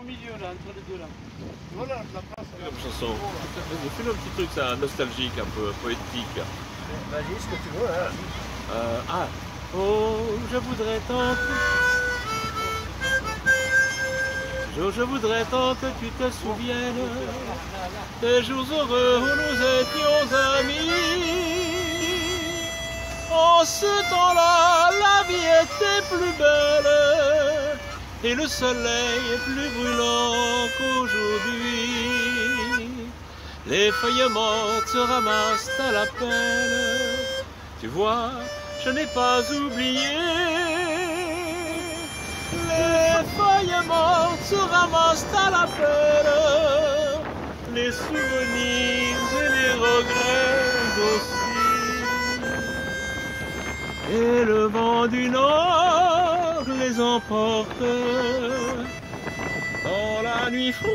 Au milieu là, entre les deux là. Voilà la place. Comme chanson. Fais un petit truc ça, nostalgique, un peu poétique. Vas-y, ce que tu veux. Hein. Oh, je voudrais tant que... Je voudrais tant que tu te souviennes des jours heureux où nous étions amis. En ce temps-là, la vie était plus belle et le soleil est plus brûlant qu'aujourd'hui. Les feuilles mortes se ramassent à la pelle. Tu vois, je n'ai pas oublié. Les feuilles mortes se ramassent à la pelle. Les souvenirs et les regrets aussi. Et le vent du nord les emporte dans la nuit froide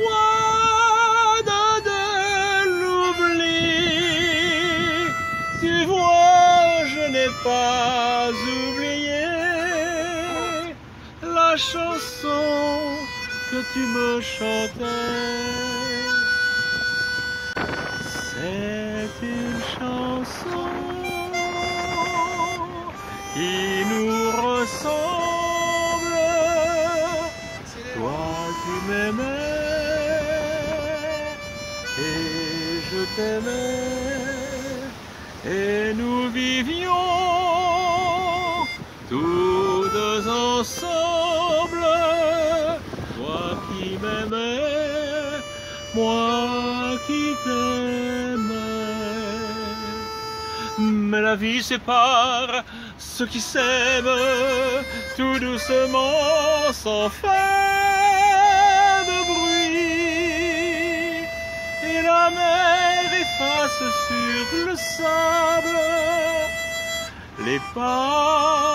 de l'oubli. Tu vois, je n'ai pas oublié la chanson que tu me chantais. C'est une chanson qui nous ressemble. Toi tu m'aimais et je t'aimais et nous vivions tous deux ensemble. Toi qui m'aimais, moi qui t'aimais. Mais la vie sépare ceux qui s'aiment tout doucement sans faire de bruit. Et la mer efface sur le sable les pas